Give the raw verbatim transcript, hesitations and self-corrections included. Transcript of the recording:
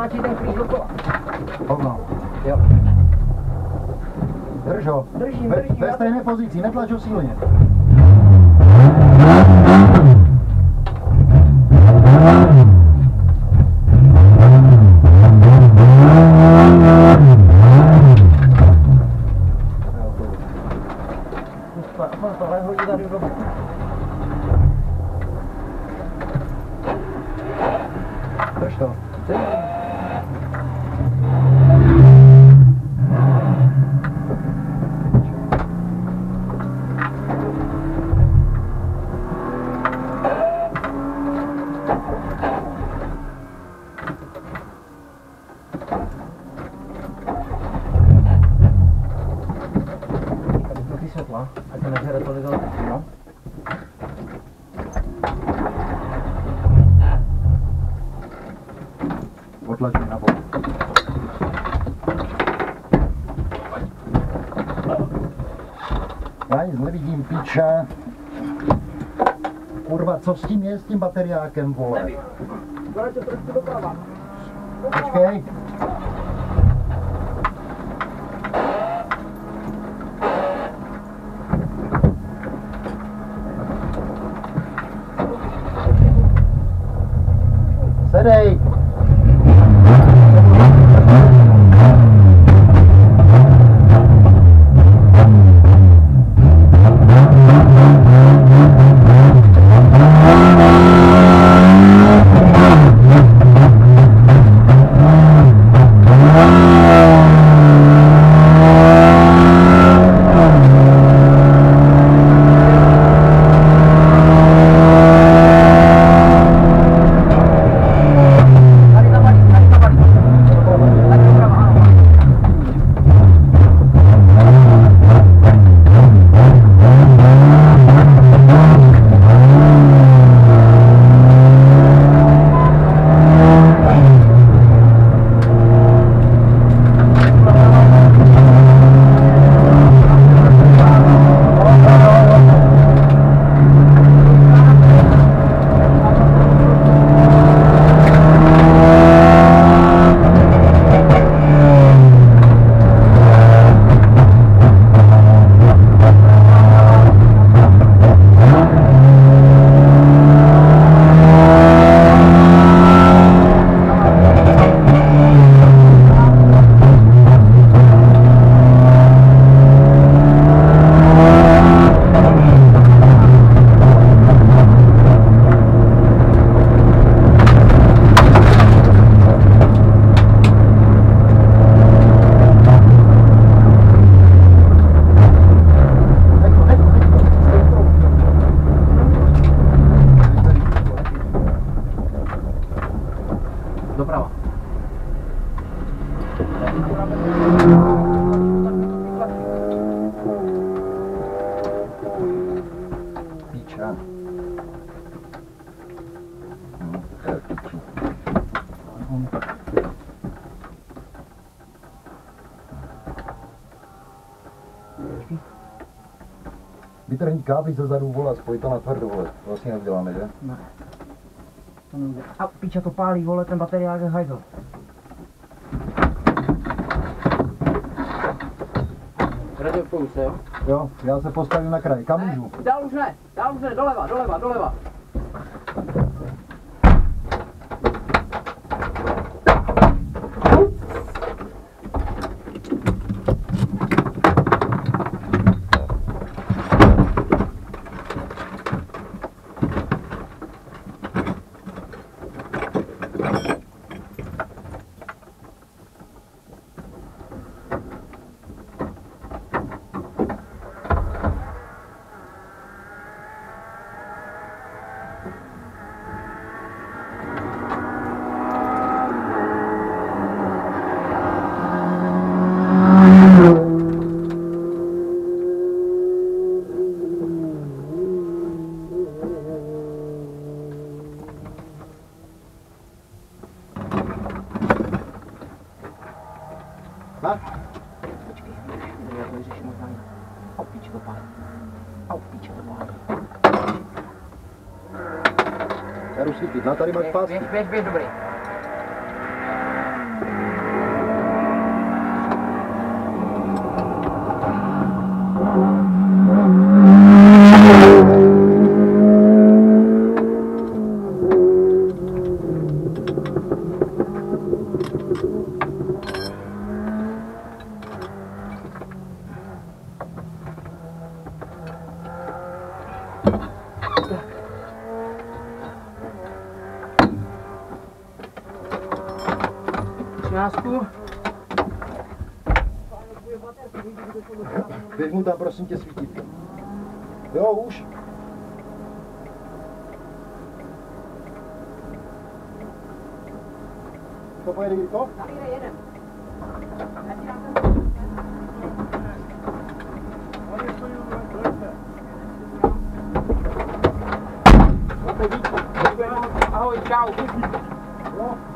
natáčí ten klíč dokola. Hovno. Jo. Drž ho. Držím, ve, držím. Ve stejné pozici, netlač ho silně. Tohle hodí tady do boku. Drž to. Ty světla, ať to nežere tolik do no. Otlač mi na bok. Já nic nevidím, piča. Kurva, co s tím je, s tím bateriákem, vole? Nevím. Dole to trošku doprava. Počkej. Sedej! Doprava. Píča. Vytrhni kábly ze zadu, vole, spoj to na tvrdo, vole. Vlastně neuděláme, že? Ne. To nejde. A píča to pálí, vole, ten bateriák je hajzl. Radio pouze, jo? Jo, já se postavím na kraj. Kam můžu? Ne, dál už ne, dál už ne, doleva, doleva, doleva. Tak? Počkej, já to vyřeším možná. Au, píče to pálí. Au, píče to pálí. Já jdu svítlit, na tady máš pásky. Běž, běž, běž, dobrý. šestnáctku. Běž mu tam prosím tě svítítko. Jo, už. To pojede to? Tady jde jeden. Ahoj, čau. Jo.